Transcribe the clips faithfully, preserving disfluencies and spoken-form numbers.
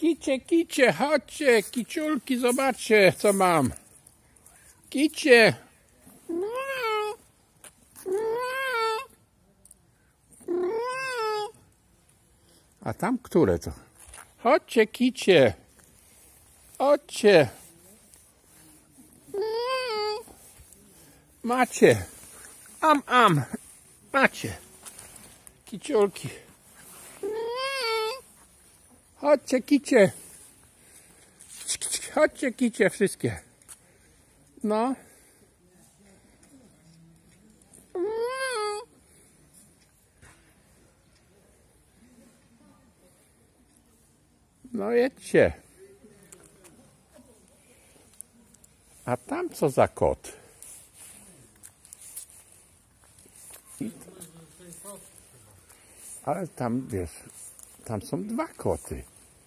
Kicie, kicie, chodźcie, kiciulki, zobaczcie, co mam. Kicie. A tam które to? Chodźcie, kicie. Chodźcie. Macie. Am, am. Macie. Kiciulki. Chodźcie, kicie. Chodźcie, kicie, wszystkie. No. No jedźcie. A tam co za kot? Ale tam, wiesz, tam są dwa koty.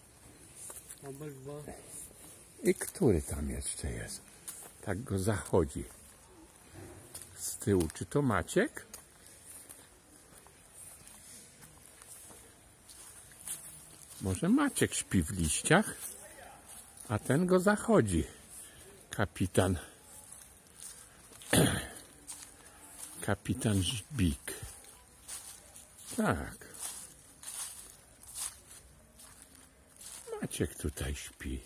I który tam jeszcze jest? Tak go zachodzi. Z tyłu. Czy to Maciek? Może Maciek śpi w liściach, a ten go zachodzi. Kapitan. Kapitan Żbik. Tak. Maciek tutaj śpi.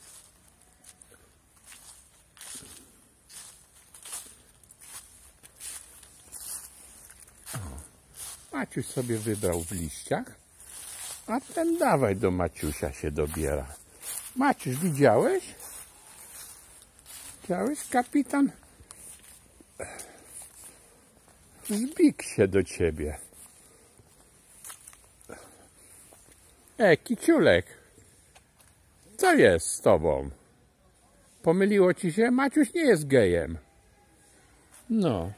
O. Maciuś sobie wybrał w liściach, a ten dawaj do Maciusia się dobiera. Maciuś, widziałeś? Widziałeś, kapitan? Żbik się do ciebie. E, kiciulek. Co jest z tobą? Pomyliło ci się? Maciuś nie jest gejem. No.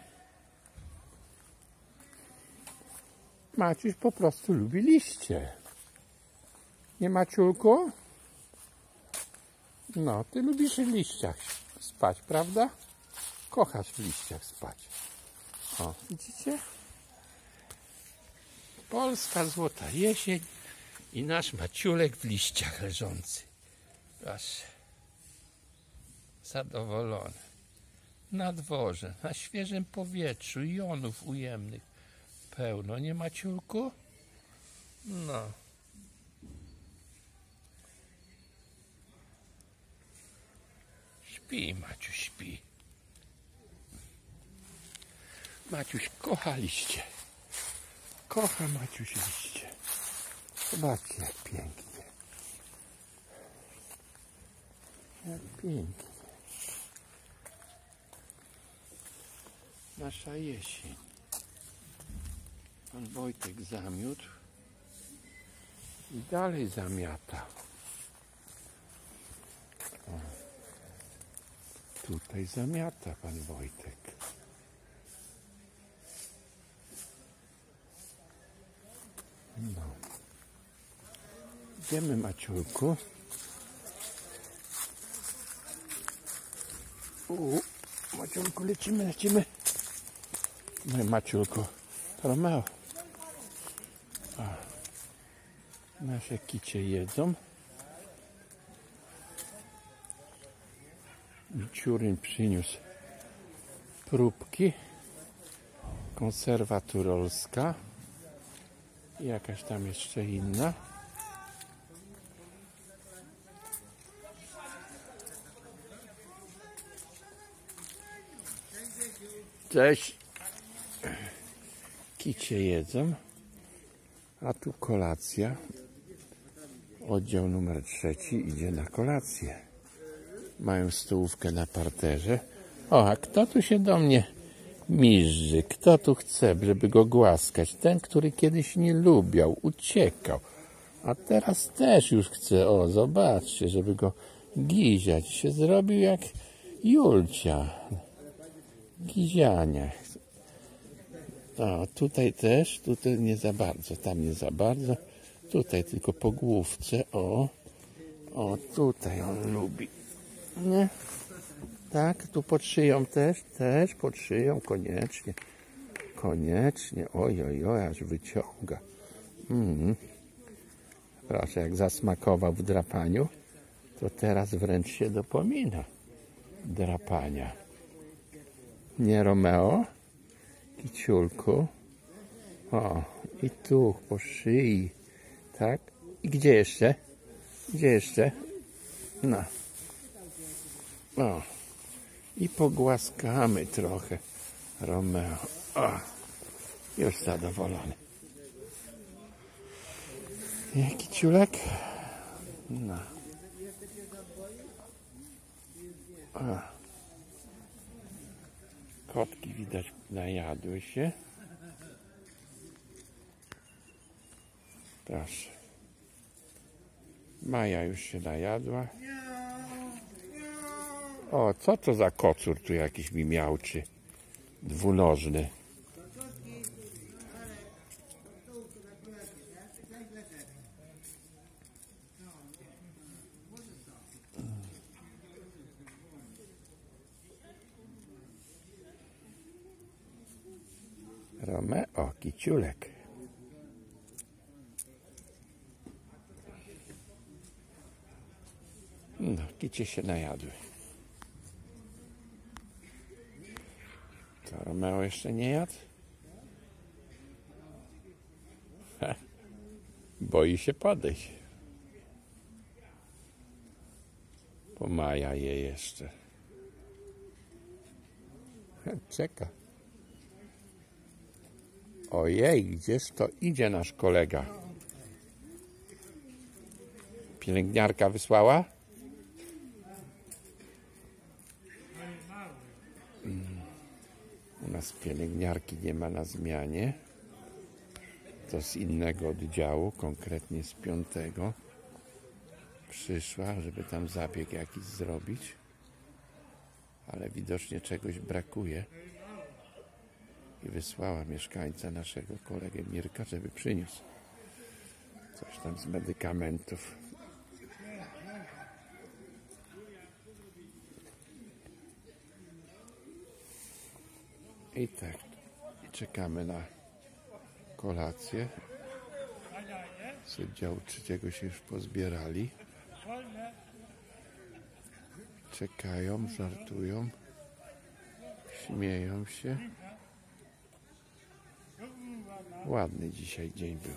Maciuś po prostu lubi liście. Nie, Maciulku? No, ty lubisz w liściach spać, prawda? Kochasz w liściach spać. O, widzicie? Polska złota jesień i nasz Maciulek w liściach leżący. Proszę. Zadowolony. Na dworze, na świeżym powietrzu, jonów ujemnych pełno, nie, Maciulku? No. Śpi, Maciuś, śpi. Maciuś kocha liście. Kocha Maciuś liście. Zobaczcie, jak pięknie. Jak pięknie. Nasza jesień. Pan Wojtek zamiótł i dalej zamiata. O. Tutaj zamiata pan Wojtek. No. Idziemy, Maciulku. U, Maciulku, lecimy, lecimy. No, Maciulku, Romeo. O. Nasze kicie jedzą. Ciuryn przyniósł próbki. Konserwa turolska. I jakaś tam jeszcze inna. Cześć. Kicie jedzą. A tu kolacja. Oddział numer trzeci idzie na kolację. Mają stołówkę na parterze. O, a kto tu się do mnie miżdży? Kto tu chce, żeby go głaskać? Ten, który kiedyś nie lubiał, uciekał. A teraz też już chce. O, zobaczcie, żeby go giziać. Się zrobił jak Julcia. Giziania. O, tutaj też, tutaj nie za bardzo, tam nie za bardzo. Tutaj tylko po główce. O, o, tutaj on lubi. Nie? Tak, tu pod szyją też, też pod szyją, koniecznie. Koniecznie, oj, oj, oj, aż wyciąga. Mm. Proszę, jak zasmakował w drapaniu. to teraz wręcz się dopomina drapania. Nie, Romeo? Kiciulku. O, i tu po szyi. Tak? I gdzie jeszcze? Gdzie jeszcze? No. O. I pogłaskamy trochę Romeo. O. Już zadowolony. Jaki ciulek? No. O. Kotki widać najadły się. Proszę. Maja już się najadła. O, co to za kocur tu jakiś mi miałczy? Dwunożny. Romeo, kiciulek. No, kicie się najadły. To Romeo jeszcze nie jadł? Ha, boi się podejść. Bo Maja je jeszcze. Czeka. Ojej, gdzież to idzie nasz kolega? Pielęgniarka wysłała? U nas pielęgniarki nie ma na zmianie. To z innego oddziału, konkretnie z piątego. Przyszła, żeby tam zabieg jakiś zrobić. Ale widocznie czegoś brakuje. I wysłała mieszkańca naszego kolegę Mirka, żeby przyniósł coś tam z medykamentów. I tak, czekamy na kolację. Z oddziału trzeciego się już pozbierali. Czekają, żartują, śmieją się. Ładny dzisiaj dzień był.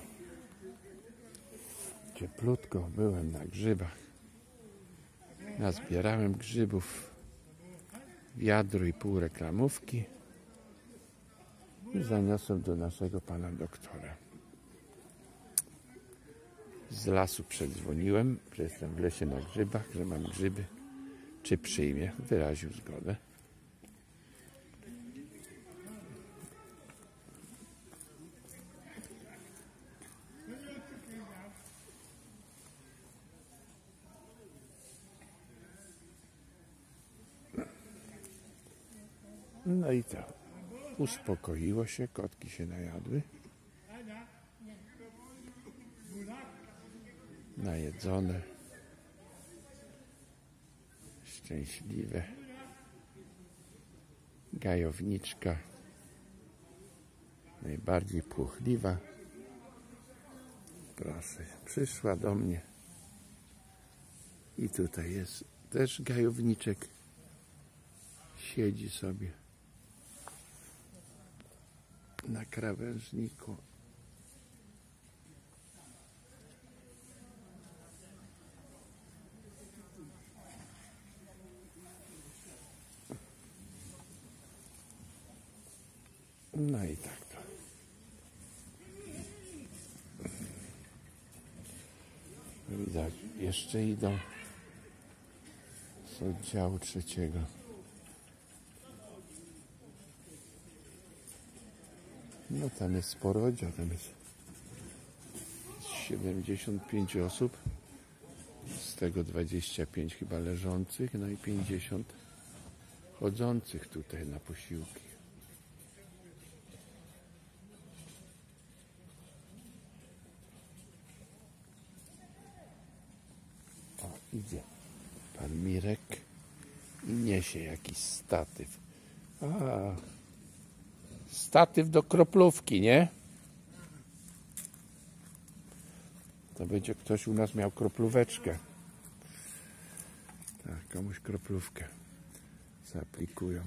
Cieplutko, byłem na grzybach. Nazbierałem grzybów wiadro i pół reklamówki i zaniosłem do naszego pana doktora. Z lasu przedzwoniłem, że jestem w lesie na grzybach, że mam grzyby. Czy przyjmie? Wyraził zgodę. No i to. Uspokoiło się, kotki się najadły. Najedzone. Szczęśliwe. Gajowniczka. Najbardziej płochliwa. Proszę, przyszła do mnie. I tutaj jest też gajowniczek. Siedzi sobie na krawężniku. No i tak to. Widać, jeszcze idą z oddziału trzeciego. No tam jest sporo oddział, tam jest siedemdziesiąt pięć osób, z tego dwadzieścia pięć chyba leżących, no i pięćdziesiąt chodzących tutaj na posiłki. O, idzie pan Mirek i niesie jakiś statyw. A, statyw do kroplówki, nie? To będzie ktoś u nas miał kroplóweczkę. Tak, komuś kroplówkę zaaplikują.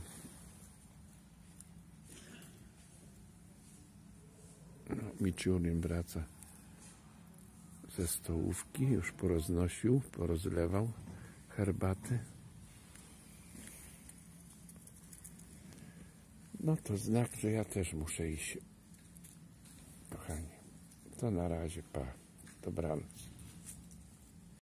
No, Miciurin wraca ze stołówki, już poroznosił, porozlewał herbaty. No to znak, że ja też muszę iść. Kochani, to na razie, pa, dobranoc.